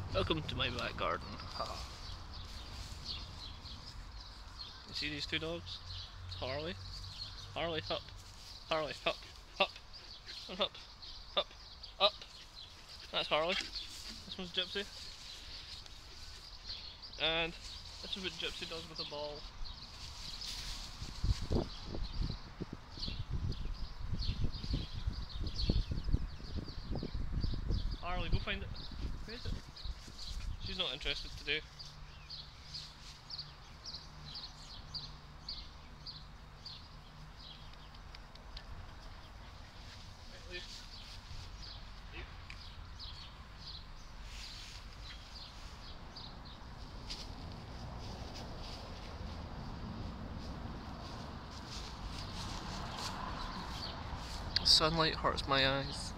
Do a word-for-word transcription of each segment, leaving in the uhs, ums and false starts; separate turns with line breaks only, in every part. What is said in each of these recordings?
Welcome to my back garden. You see these two dogs? Harley? Harley, up. Harley, up. Up. And up. Up. Up. That's Harley. This one's Gypsy. And this is what Gypsy does with a ball. Harley, go find it. Where is it? She's not interested today. Right, leave. Leave. Sunlight hurts my eyes.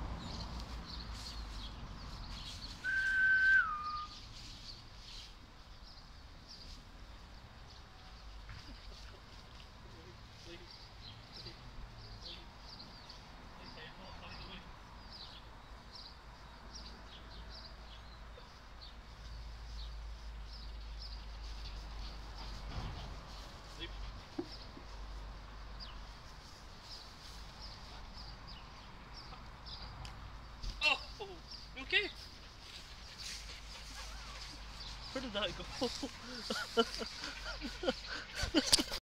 Oh, you okay? Where did that go?